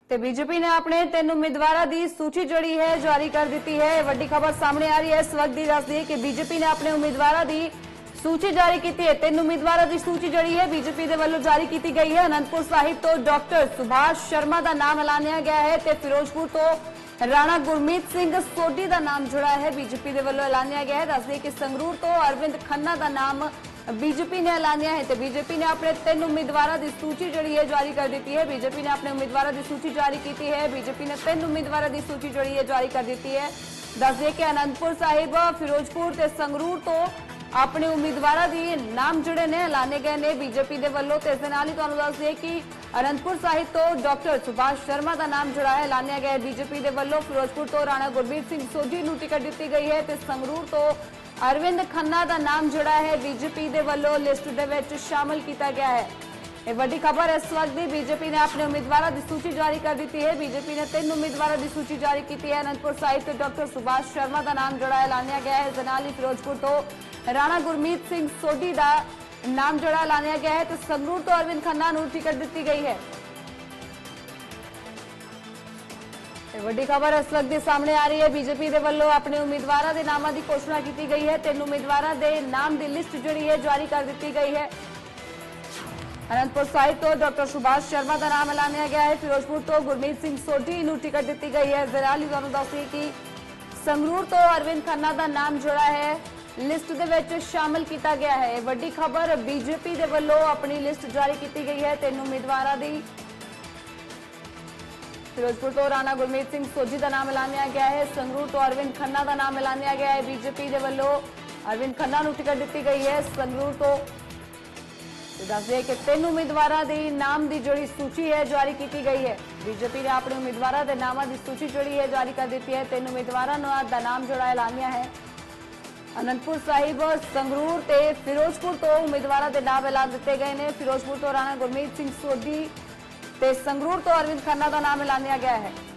ਤੇ ਬੀਜੇਪੀ ਨੇ ਆਪਣੇ 3 ਉਮੀਦਵਾਰਾਂ ਦੀ ਸੂਚੀ ਜਿਹੜੀ ਹੈ ਜਾਰੀ ਕਰ ਦਿੱਤੀ ਹੈ। ਵੱਡੀ ਖਬਰ ਸਾਹਮਣੇ ਆ ਰਹੀ ਹੈ। ਇਸ ਵਕਤ ਦੀ ਦੱਸਦੀ ਹੈ ਕਿ ਬੀਜੇਪੀ ਨੇ ਆਪਣੇ ਉਮੀਦਵਾਰਾਂ ਦੀ सूची जारी की है। 3 उम्मीदवारों की सूची जी है बीजेपी के वालों जारी की गई है। आनंदपुर साहिब तो डॉक्टर सुभाष शर्मा का नाम ऐलानिया गया है तो फिरोजपुर तो राणा गुरमीत सिंह सोढी का नाम जुड़ा है बीजेपी के वालों ऐलानिया गया है। दस दें कि संगरूर तो अरविंद खन्ना का नाम बीजेपी ने ऐलानिया है तो बीजेपी ने अपने 3 उम्मीदवारों की सूची जी है जारी कर दी है। बीजेपी ने अपने उम्मीदवारों की सूची जारी की है। बीजेपी ने 3 उम्मीदवारों की सूची जी है जारी कर दी है। दस दें कि आनंदपुर साहिब फिरोजपुर ते संगरूर तो अपने उम्मीदवारों के नाम जोड़े ने ऐलाने गए ने बीजेपी के वालों। इस नाल ही तुहानूं दस दिए कि आनंदपुर साहिब तो डॉक्टर सुभाष शर्मा का नाम जोड़ा है ऐलानिया गया है बीजेपी के वालों। फिरोजपुर तो राणा गुरमीत सिंह सोढी नूं टिकट दी गई है तो संगरूर तो अरविंद खन्ना का नाम जोड़ा है बीजेपी के वालों लिस्ट दे विच शामिल किया गया है। ये बड़ी खबर इस वक्त की बीजेपी ने अपने उम्मीदवारों की सूची जारी कर दी है। बीजेपी ने 3 उम्मीदवारों की सूची जारी की है। आनंदपुर साहिब तो डॉक्टर सुभाष शर्मा का नाम जोड़ा ऐलानिया गया है। जनाली फिरोजपुर तो राणा गुरमीत सिंह सोढी का नाम जोड़ा ऐलानिया गया है तो संगरूर तो अरविंद खन्ना नूं टिकट दी गई है। बड़ी खबर इस वक्त सामने आ रही है। बीजेपी के वालों अपने उम्मीदवारों के नामों की घोषणा की गई है। 3 उम्मीदवारों के नाम की लिस्ट जी है जारी कर दी गई है। आनंदपुर साहिब तो डॉक्टर सुभाष शर्मा का नाम ऐलानिया गया है। फिरोजपुर तो गुरमीत सिंह सोढी नूं टिकट दी गई है। जराली तुहानूं दस दईए कि संगरूर तो अरविंद खन्ना का नाम जोड़ा है लिस्ट दे विच शामिल किया गया है। वड्डी खबर बीजेपी के वालों अपनी लिस्ट जारी की गई है 3 उम्मीदवारों की। फिरोजपुर तो राणा गुरमीत सिंह सोढी का नाम ऐलानिया गया है। संगरूर तो अरविंद खन्ना का नाम ऐलानिया गया है बीजेपी के वालों। अरविंद खन्ना नूं टिकट दी गई है। संगरूर तो दस दें कि 3 उम्मीदवारों के नाम की जोड़ी सूची है जारी की गई है। बीजेपी ने अपने उम्मीदवारों के नामों की सूची जोड़ी है जारी कर दी है। 3 उम्मीदवारों का नाम जोड़ा ऐलानिया है। आनंदपुर साहिब संगरूर ते फिरोजपुर तो उम्मीदवारों के नाम ऐलान दिए गए हैं। फिरोजपुर तो राणा गुरमीत सिंह सोढी ते संगरूर तो अरविंद खन्ना का नाम ऐलानिया गया है।